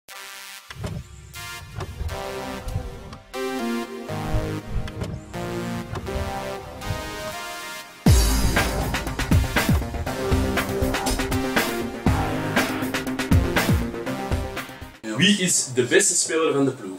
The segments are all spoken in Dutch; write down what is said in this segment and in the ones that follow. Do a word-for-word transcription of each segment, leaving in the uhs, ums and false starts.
Wie is de beste speler van de ploeg?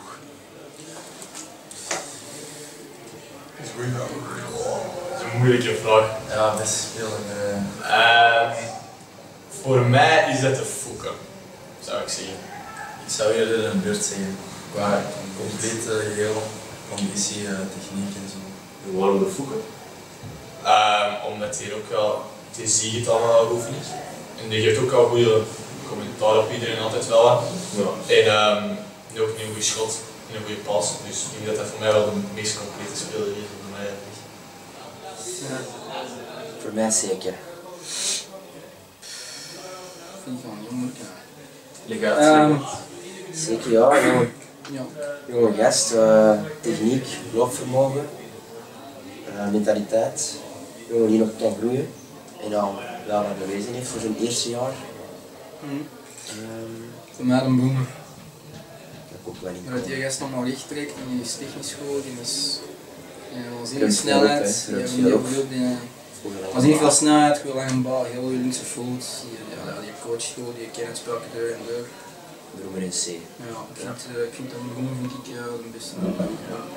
Dat is een goede vraag. Dat is een moeilijke vraag. Ja, beste speler. Uh... Uh, voor mij is dat de Fokke, zou ik zeggen. Ik zou eerder een beurt zeggen. Qua complete geheel, conditie, uh, techniek en zo. En waarom de Fokke? Uh, omdat hij ook wel, je ziet het allemaal wel goed is. En die geeft ook wel goede commentaar op iedereen altijd wel. Hè. Ja. En um, ook een goede schot en een goede pas. Dus ik denk dat dat voor mij wel de meest complete speler is. Voor mij, ja. Voor mij zeker. Vind ik gewoon heel moeilijk. Legaat. Um, zeker ja, jonge, ja. jonge gast, uh, techniek, loopvermogen, uh, mentaliteit, jongen die nog kan groeien en al ja, dat bewezen heeft voor zijn eerste jaar. Mm. Um, voor mij een boemer. Dat ook wel niet. Dat die gast allemaal recht trekt en die is technisch goed, die is waanzinnig snelheid, die hebben heel veel dingen. Waanzinnig veel snelheid, goed lange bal, heel goede linkse voet, die, ja, die coach goed, die kent het spelje deur en deur. Broemer in C. Ja, ik vind, uh, ik vind dat een Broemer vind ik uh, de beste. Ja.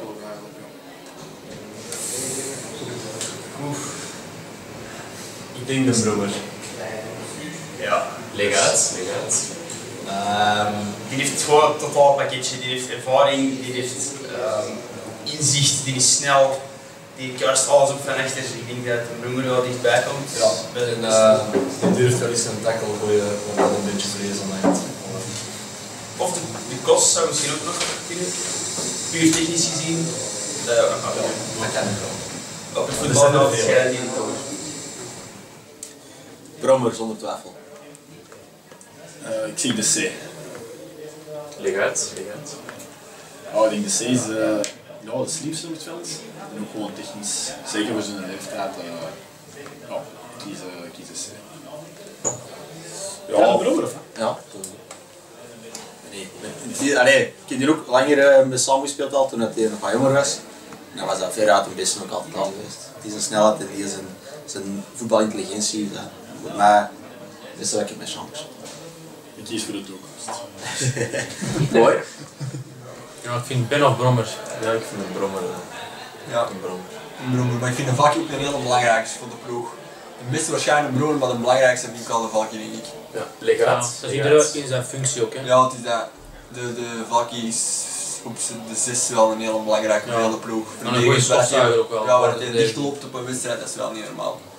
Oef. Ik denk de Broemer. Ja, Legaat. legaat. Um, die heeft gewoon het totaalpakketje, die heeft ervaring, die heeft um, inzicht, die is snel, die kuist alles op van achter. Dus ik denk dat de Broemer wel dichtbij komt. Ja, en uh, die durft wel eens een tackle gooien omdat een beetje vrees aan heeft. Of de, de kost zou misschien ook nog kunnen, puur technisch gezien. Dat, uh, Dat kan ik wel. Op het voetbalveld schijnt die ook. Brommer zonder twijfel. Uh, ik zie de C. Legaat, legaat. Oh, ik denk de C is uh, ja, de slimste op het veld. En ook gewoon technisch. Zeker voor zijn leeftijd. Uh, ja, kies, uh, kies de C. Ja, ja Brommer of? Ja. Nee, allee, ik heb hier ook langer uh, mee samengespeeld al toen hij nog wat jonger was. En dan was dat veruit het beste ook altijd al geweest. Het is een snelheid en die is een, zijn voetbalintelligentie. Dat voor mij is dat ik mijn chance. Ik kies voor de toekomst. Mooi. Ja, ik vind Ben of Brommer. Ja, ik vind een Brommer. Ja, een Brommer. Een Brommer, maar ik vind de Valky ook een hele belangrijkste voor de ploeg. De meeste waarschijnlijk een Brommer, maar de belangrijkste vind ik wel de Valky, denk ik. Ja, legaat. Ja, dat is iedereen in zijn functie ook. Hè. Ja, het is dat. De, de Valky is op de zes wel een hele belangrijke voor ja. de ploeg. En een goede stofzuiger ook wel. Ja, waar het dicht loopt op een wedstrijd, dat is wel niet normaal.